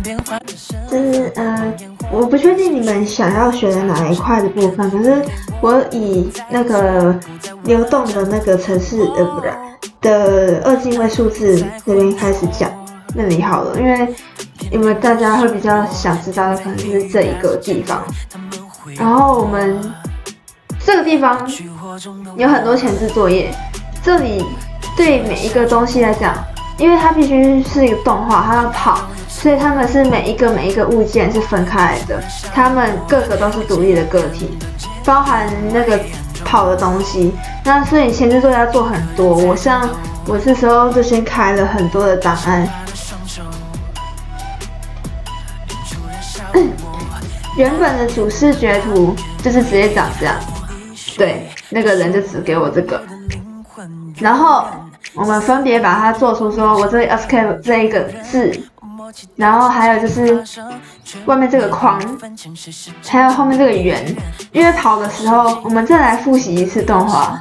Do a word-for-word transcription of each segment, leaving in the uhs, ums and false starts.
就是呃，我不确定你们想要学的哪一块的部分，可是我以那个流动的那个程式呃不是的二进位数字那边开始讲那里好了，因为因为大家会比较想知道的可能是这一个地方，然后我们这个地方有很多前置作业，这里对每一个东西来讲，因为它必须是一个动画，它要跑。所以他们是每一个每一个物件是分开来的，他们各个都是独立的个体，包含那个跑的东西。那所以前置作业要做很多，我像我这时候就先开了很多的档案。原本的主视觉图就是直接长这样，对，那个人就只给我这个，然后我们分别把它做出说，我这里 escape 这一个字。然后还有就是外面这个框，还有后面这个圆，因为跑的时候，我们再来复习一次动画。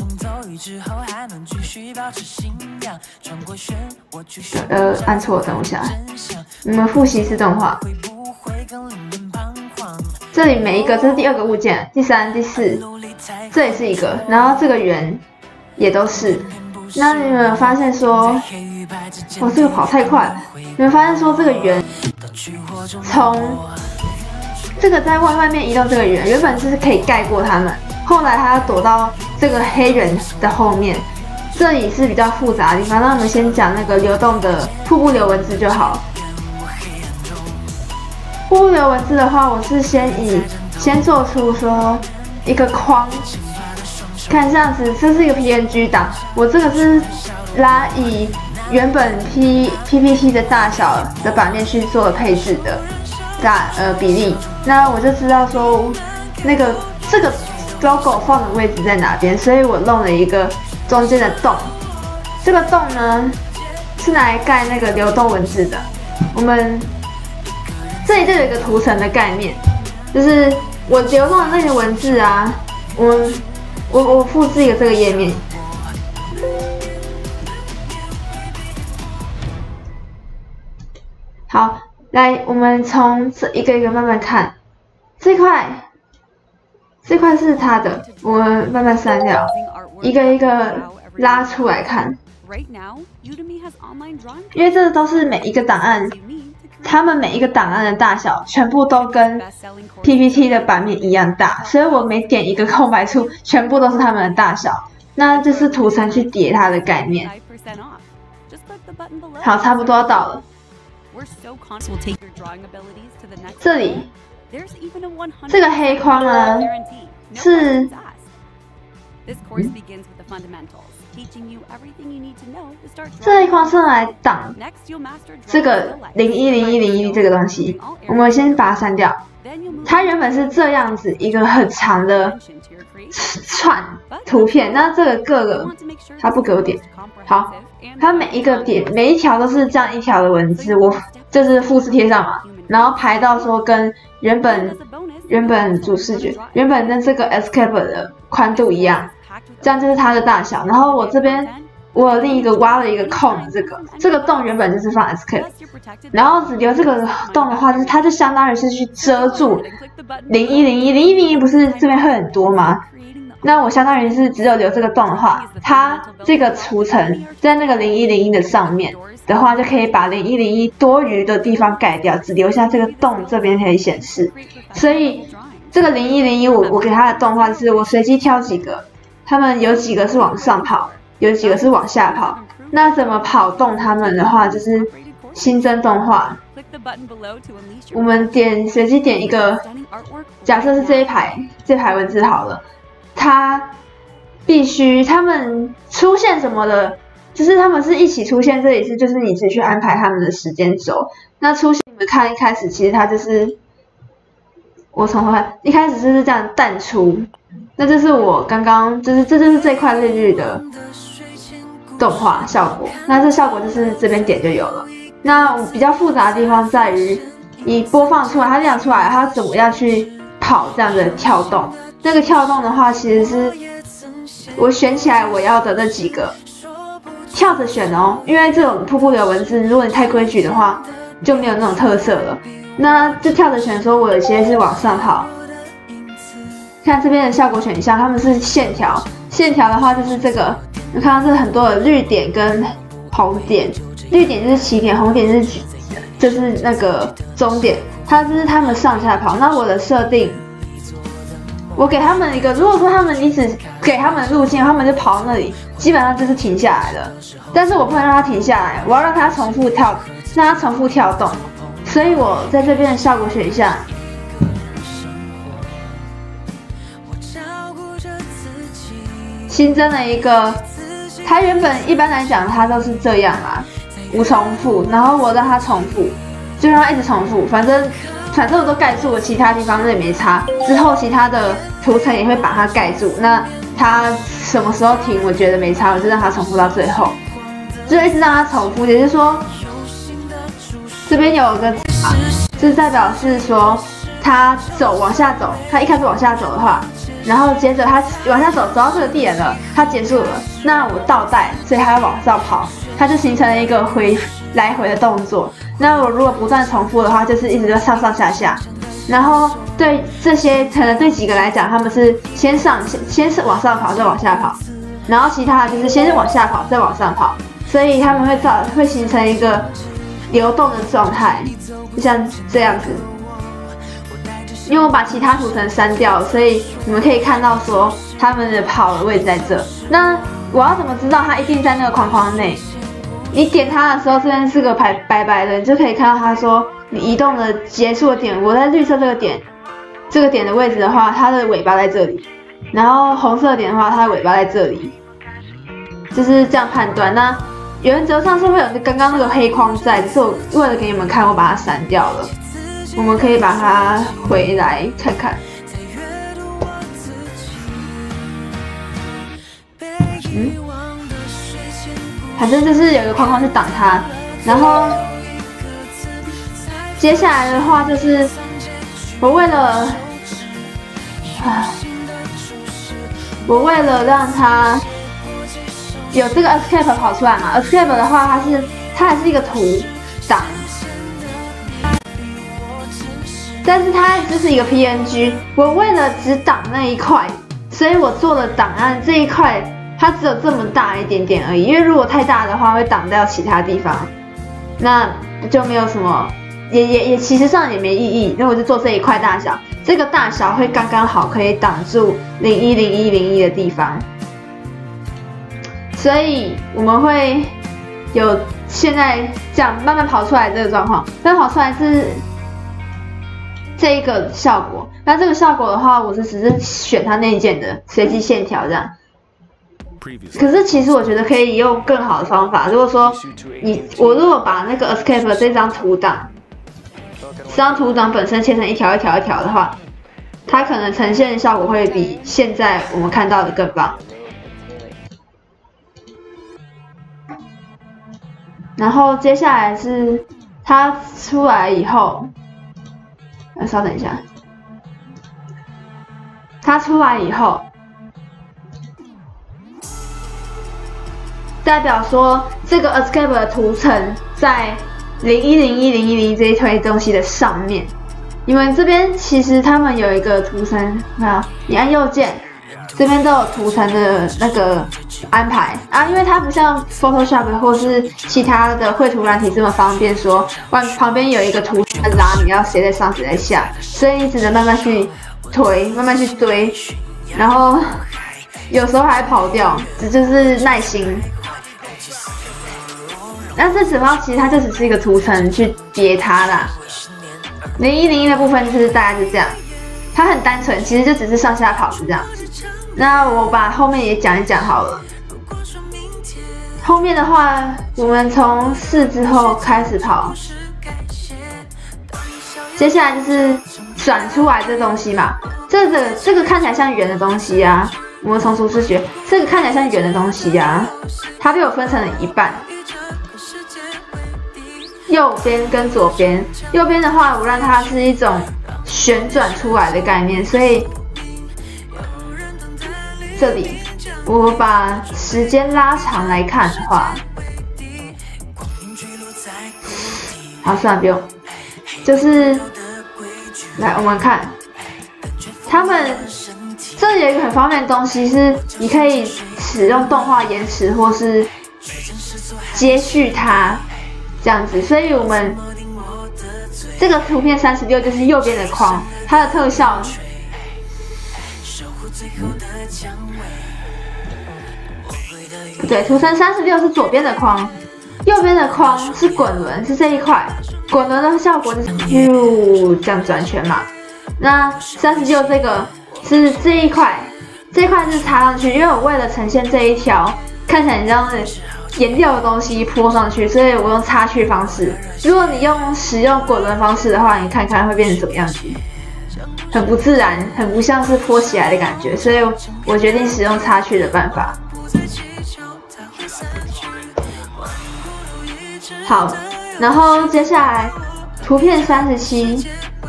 呃，按错了，等我一下。我们复习一次动画。这里每一个，这是第二个物件，第三、第四，这也是一个，然后这个圆也都是。那你们有发现说，哇，这个跑太快了！你们发现说这个圆从这个在外外面移动，这个圆原本是可以盖过它们，后来它躲到这个黑人的后面。这里是比较复杂的地方，那我们先讲那个流动的瀑布流文字就好。瀑布流文字的话，我是先以先做出说一个框。看这样子，这是一个 P N G 档，我这个是拉以原本 P P P T 的大小的版面去做配置的大呃比例，那我就知道说那个这个 logo 放的位置在哪边，所以我弄了一个中间的洞，这个洞呢是拿来盖那个流动文字的。我们这里就有一个图层的概念，就是我流动的那些文字啊，我们。我我复制一个这个页面，好，来，我们从这一个一个慢慢看，这块，这块是它的，我们慢慢删掉，一个一个拉出来看，因为这都是每一个档案。他们每一个档案的大小全部都跟 P P T 的版面一样大，所以我每点一个空白处，全部都是它们的大小。那这是图层去叠它的概念。好，差不多到了。这里这个黑框呢是。这一框是来挡这个零一零一零一这个东西，我们先把它删掉。它原本是这样子一个很长的串图片，那这个各个它不给我点，好，它每一个点每一条都是这样一条的文字，我就是复制贴上嘛，然后排到说跟原本原本主视觉原本的这个 escape 的宽度一样。这样就是它的大小，然后我这边我有另一个挖了一个空，这个这个洞原本就是放 escape， 然后只留这个洞的话，就是它就相当于是去遮住零一零一零一零一不是这边会很多吗？那我相当于是只有留这个洞的话，它这个图层在那个零一零一的上面的话，就可以把零一零一多余的地方盖掉，只留下这个洞这边可以显示。所以这个零一零一我我给它的动画是我随机挑几个。他们有几个是往上跑，有几个是往下跑。那怎么跑动他们的话，就是新增动画。我们点随机点一个，假设是这一排这排文字好了，它必须他们出现什么的，就是他们是一起出现，这里是就是你自己去安排他们的时间轴。那出现你们看一开始，其实它就是我从头看，一开始就是这样淡出。那这是我刚刚，就是这就是这块日剧的动画效果。那这效果就是这边点就有了。那比较复杂的地方在于，你播放出来，它亮出来，它怎么样去跑这样的跳动？那个跳动的话，其实是我选起来我要的那几个，跳着选哦。因为这种瀑布流文字，如果你太规矩的话， 就没有那种特色了。那这跳着选说，我有些是往上跑。看这边的效果选项，他们是线条，线条的话就是这个，你看到这很多的绿点跟红点，绿点就是起点，红点是就是那个终点，它就是他们上下跑。那我的设定，我给他们一个，如果说他们你只给他们路线，他们就跑到那里，基本上就是停下来了。但是我不能让他停下来，我要让他重复跳，让他重复跳动。所以我在这边的效果选项。新增了一个，它原本一般来讲它都是这样啦，无重复，然后我让它重复，就让它一直重复，反正反正我都盖住了，其他地方那也没差。之后其他的图层也会把它盖住，那它什么时候停，我觉得没差，我就让它重复到最后，就一直让它重复。也就是说，这边有个啊，就是代表是说它走往下走，它一开始往下走的话。然后接着他往下走，走到这个地点了，他结束了。那我倒带，所以他要往上跑，它就形成了一个回来回的动作。那我如果不断重复的话，就是一直在上上下下。然后对这些可能对几个来讲，他们是先上先先是往上跑，再往下跑，然后其他的就是先是往下跑，再往上跑，所以他们会造会形成一个流动的状态，就像这样子。因为我把其他图层删掉，所以你们可以看到说他们的跑的位置在这。那我要怎么知道它一定在那个框框内？你点它的时候，这边是个白白白的，你就可以看到它说你移动的结束的点。我在绿色这个点，这个点的位置的话，它的尾巴在这里；然后红色点的话，它的尾巴在这里，就是这样判断。那原则上是会有刚刚那个黑框在，只是我为了给你们看，我把它删掉了。我们可以把它回来看看。嗯，反正就是有一个框框去挡它，然后接下来的话就是我为了啊，我为了让它有这个 escape 跑出来嘛 ，escape 的话它是它还是一个图挡。但是它就是一个 P N G， 我为了只挡那一块，所以我做了档案这一块，它只有这么大一点点而已。因为如果太大的话，会挡掉其他地方，那就没有什么，也也也其实上也没意义。那我就做这一块大小，这个大小会刚刚好可以挡住零一零一零一的地方，所以我们会有现在这样慢慢跑出来这个状况，慢慢跑出来是。这一个效果，那这个效果的话，我是只是选它内建的随机线条这样。可是其实我觉得可以用更好的方法。如果说你我如果把那个 escape 这张图档，这张图档本身切成一条一条一条的话，它可能呈现的效果会比现在我们看到的更棒。然后接下来是它出来以后。稍等一下，它出来以后，代表说这个 escape 的图层在零一零一零一零这一堆东西的上面。你们这边其实他们有一个图层，啊，你按右键，这边都有图层的那个安排啊，因为它不像 Photoshop 或是其他的绘图软体这么方便说，说旁边有一个图拉，你要谁在上谁在下，所以你只能慢慢去推，慢慢去堆，然后有时候还跑掉，这就是耐心。那这时候其实它就只是一个图层去叠它啦。零一零一的部分就是大概是这样，它很单纯，其实就只是上下跑是这样子。那我把后面也讲一讲好了。后面的话，我们从四之后开始跑，接下来就是转出来这东西嘛。这个这个看起来像圆的东西啊，我们从厨师学，这个看起来像圆的东西啊，它被我分成了一半。右边跟左边，右边的话，我让它是一种旋转出来的概念，所以这里我把时间拉长来看的话， 好，算了，不用。就是来我们看，他们这里有一个很方便的东西是，你可以使用动画延迟或是接续它这样子，所以我们这个图片三十六就是右边的框，它的特效。对，图层三十六是左边的框，右边的框是滚轮，是这一块。滚轮的效果就是咻这样转圈嘛。那三十六这个是这一块，这一块是插上去，因为我为了呈现这一条看起来像是颜料的东西泼上去，所以我用插去方式。如果你用使用滚轮方式的话，你看看会变成什么样子？很不自然，很不像是泼起来的感觉，所以我决定使用插去的办法。好，然后接下来图片三十七，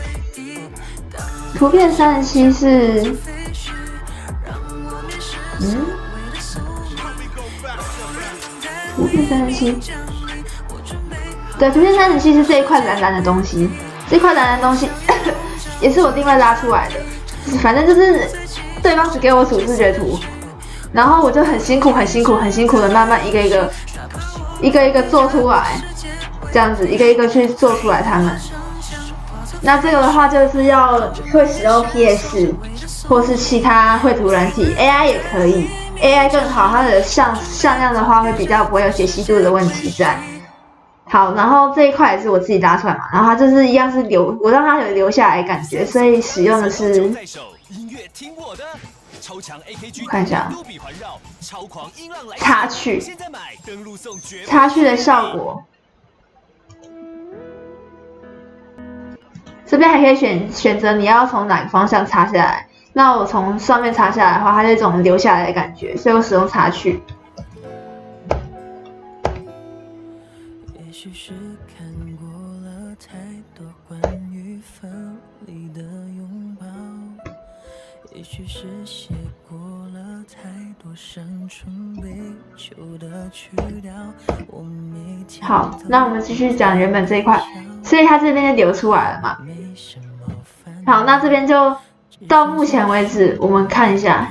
图片三十七是，嗯，图片三十七，对，图片三十七是这一块蓝蓝的东西，这块蓝蓝的东西也是我另外拉出来的，反正就是对方只给我主视觉图，然后我就很辛苦、很辛苦、很辛苦的慢慢一个一个、一个一个做出来。这样子一个一个去做出来它们。那这个的话就是要会使用 P S 或是其他绘图软体 ，A I 也可以 ，A I 更好，它的像像样的话会比较不会有解析度的问题在。好，然后这一块也是我自己拉出来嘛，然后它就是一样是留，我让它有留下来的感觉，所以使用的是，我看一下，插去，插去的效果。这边还可以选选择你要从哪个方向插下来。那我从上面插下来的话，它是一种留下来的感觉，所以我使用插去。也许是看过了太多关于分离的拥抱，也许是写过了太多伤春悲秋的曲调。好，那我们继续讲原本这一块，所以它这边就流出来了嘛。好，那这边就到目前为止，我们看一下。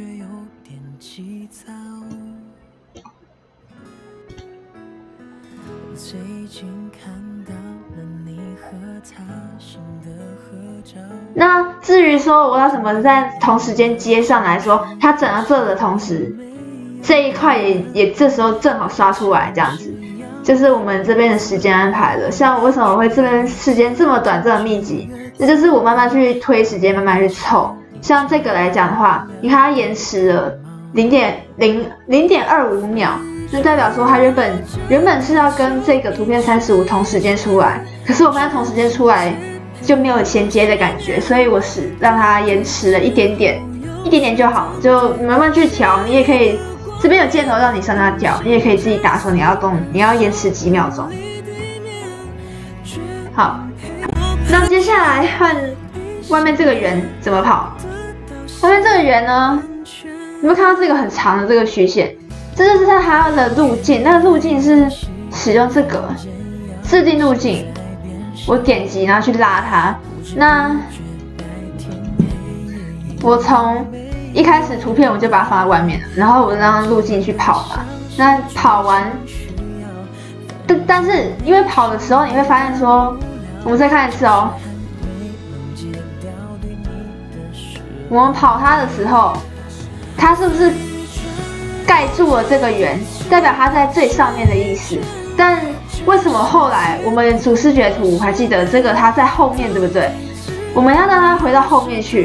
那至于说我要怎么在同时间接上来说，它整到这的同时，这一块也也这时候正好刷出来，这样子，就是我们这边的时间安排了。像为什么我会这边时间这么短，这么密集，那就是我慢慢去推时间，慢慢去凑。像这个来讲的话，你看它延迟了零点零零点二五秒，就代表说它原本原本是要跟这个图片三十五同时间出来，可是我发现同时间出来就没有衔接的感觉，所以我是让它延迟了一点点，一点点就好，就慢慢去调。你也可以这边有箭头让你上下调，你也可以自己打说你要动，你要延迟几秒钟。好，那接下来换外面这个圆怎么跑？外面这个圆呢，你会看到这个很长的这个虚线，这就是它的路径。那个路径是使用这个制定路径，我点击然后去拉它。那我从一开始图片我就把它放在外面了，然后我让路径去跑嘛。那跑完，但但是因为跑的时候你会发现说，我们再看一次哦。我们跑它的时候，它是不是盖住了这个圆，代表它在最上面的意思？但为什么后来我们主视觉图还记得这个它在后面，对不对？我们要让它回到后面去，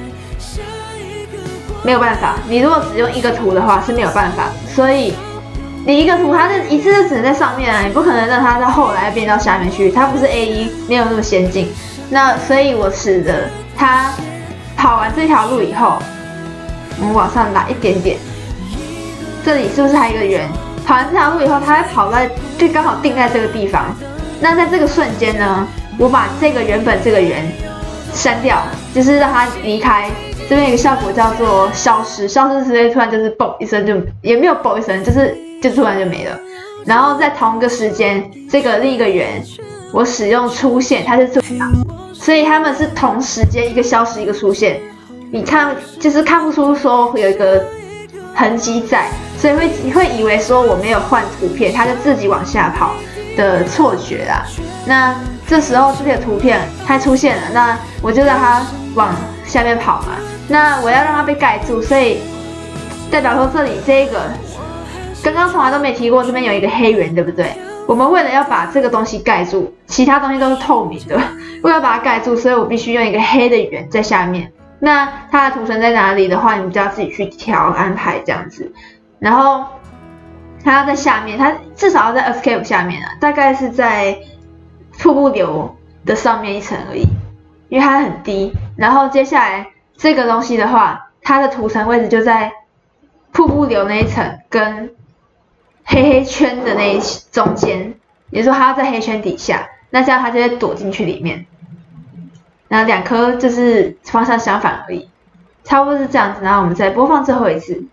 没有办法。你如果只用一个图的话是没有办法，所以你一个图它是一次就只能在上面啊，你不可能让它在后来变到下面去，它不是 A 一，没有那么先进。那所以我使得它跑完这条路以后，我们往上拉一点点，这里是不是还有一个圆？跑完这条路以后，它会跑在就刚好定在这个地方。那在这个瞬间呢，我把这个原本这个圆删掉，就是让它离开。这边有一个效果叫做消失，消失直接突然就是嘣一声，就也没有嘣一声，就是就突然就没了。然后在同一个时间，这个另一个圆我使用出现，它是最大，所以他们是同时间一个消失一个出现。你看，就是看不出说有一个痕迹在，所以会会以为说我没有换图片，它就自己往下跑的错觉啦。那这时候这边的图片它出现了，那我就让它往下面跑嘛。那我要让它被盖住，所以代表说这里这个刚刚从来都没提过，这边有一个黑圆，对不对？我们为了要把这个东西盖住，其他东西都是透明的，为了把它盖住，所以我必须用一个黑的圆在下面。那它的图层在哪里的话，你们就要自己去调安排这样子。然后它要在下面，它至少要在 Escape 下面啊，大概是在瀑布流的上面一层而已，因为它很低。然后接下来这个东西的话，它的图层位置就在瀑布流那一层跟黑黑圈的那一中间，也就是说它要在黑圈底下，那这样它就会躲进去里面。然后两颗就是方向相反而已，差不多是这样子。然后我们再播放最后一次。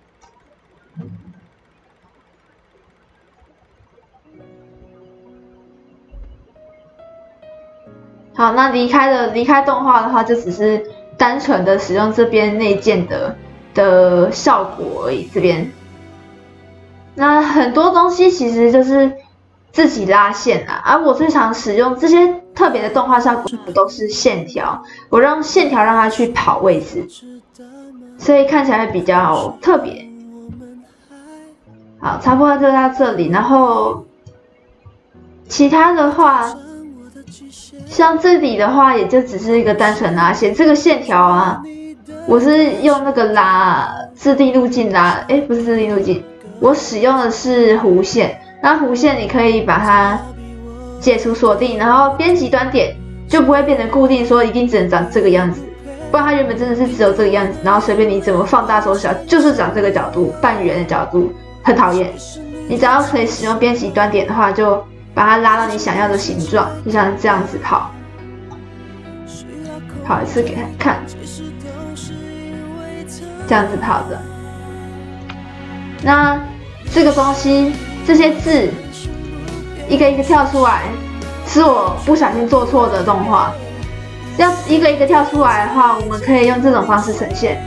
好，那离开了离开动画的话，就只是单纯的使用这边内建的的效果而已。这边，那很多东西其实就是自己拉线啦。而、啊、我最常使用这些特别的动画效果都是线条，我让线条让它去跑位置，所以看起来比较特别。好，差不多就到这里，然后其他的话。像这里的话，也就只是一个单纯拉线。这个线条啊，我是用那个拉自定路径拉，哎，不是自定路径，我使用的是弧线。那弧线你可以把它解除锁定，然后编辑端点就不会变成固定，说一定只能长这个样子，不然它原本真的是只有这个样子，然后随便你怎么放大缩小，就是长这个角度，半圆的角度，很讨厌。你只要可以使用编辑端点的话，就把它拉到你想要的形状，就像这样子跑。跑一次给他看，这样子跑着。那这个东西，这些字一个一个跳出来，是我不小心做错的动画。要一个一个跳出来的话，我们可以用这种方式呈现，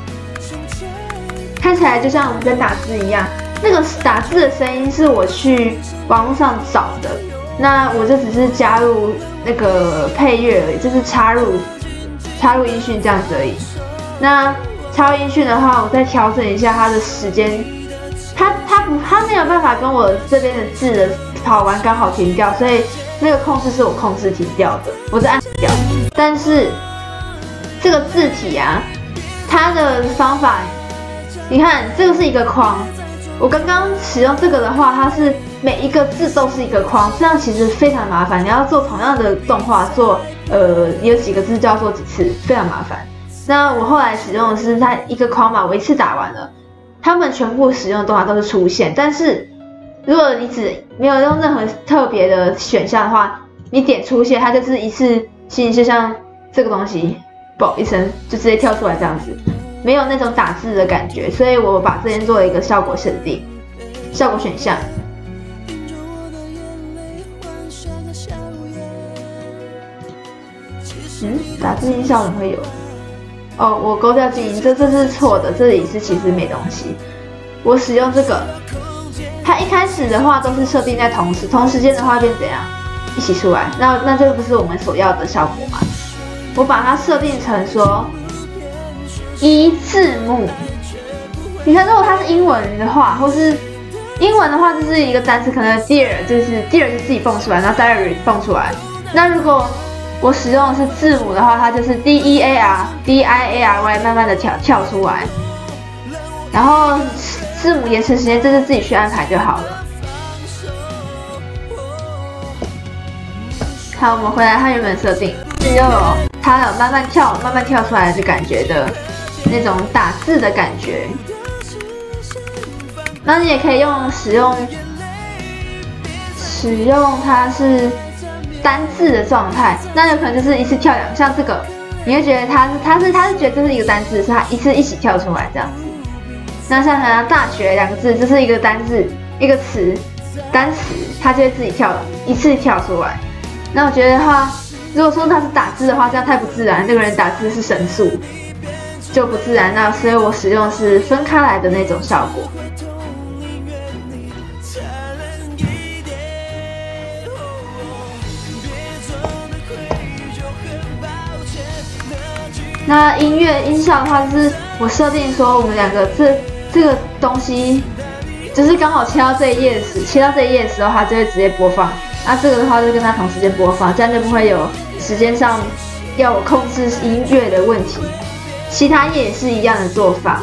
看起来就像我们在打字一样。那个打字的声音是我去网络上找的，那我就只是加入那个配乐而已，就是插入插入音讯这样子而已。那插入音讯的话，我再调整一下它的时间，它它不它没有办法跟我这边的字的跑完刚好停掉，所以那个控制是我控制停掉的，我是按停掉。但是这个字体啊，它的方法，你看这个是一个框。我刚刚使用这个的话，它是每一个字都是一个框，这样其实非常麻烦。你要做同样的动画，做呃有几个字就要做几次，非常麻烦。那我后来使用的是它一个框嘛，我一次打完了。他们全部使用的动画都是出现，但是如果你只没有用任何特别的选项的话，你点出现，它就是一次性，就像这个东西，嘣一声就直接跳出来这样子。没有那种打字的感觉，所以我把这边做了一个效果设定，效果选项。嗯，打字音效怎么会有？哦，我勾掉静音，这这是错的，这里是其实没东西。我使用这个，它一开始的话都是设定在同时，同时间的话变怎样？一起出来，那那这不是我们所要的效果吗？我把它设定成说。一字幕，你看，如果它是英文的话，或是英文的话，就是一个单词，可能 dear 就是 dear 就自己蹦出来，然后 diary 蹦出来。那如果我使用的是字母的话，它就是 d e a r d i a r y 慢慢的跳跳出来，然后字母延迟时间这是自己去安排就好了。好，我们回来它原本设定，就有它有慢慢跳、慢慢跳出来的感觉的。那种打字的感觉，那你也可以用使用使用它是单字的状态，那有可能就是一次跳两，像这个，你会觉得它是它是它是觉得这是一个单字，是它一次一起跳出来这样子。那像像大学两个字，这是一个单字一个词单词，它就会自己跳一次跳出来。 那我觉得的话，如果说他是打字的话，这样太不自然。这个人打字是神速，就不自然。那所以我使用的是分开来的那种效果。那音乐音效的话，就是我设定说我们两个这这个东西，就是刚好切到这一页时，切到这一页的时候，它就会直接播放。那这个的话就跟它同时间播放，这样就不会有时间上要我控制音乐的问题。其他页也是一样的做法。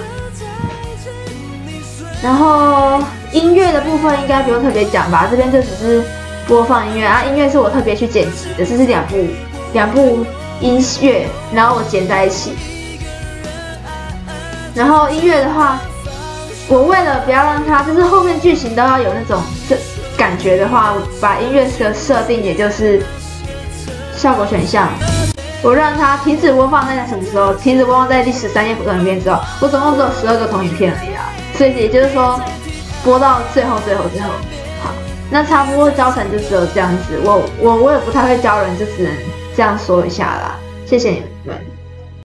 然后音乐的部分应该不用特别讲吧，这边就只是播放音乐啊，音乐是我特别去剪辑的，这是两部两部。音乐，然后我剪在一起。然后音乐的话，我为了不要让它就是后面剧情都要有那种这感觉的话，我把音乐的设定也就是效果选项，我让它停止播放在什么时候？停止播放在第十三页投影片之后，我总共只有十二个投影片而已啊，所以也就是说播到最后最后最后。好，那差不多教程就只有这样子，我我我也不太会教人，就只能这样说一下啦，谢谢你们。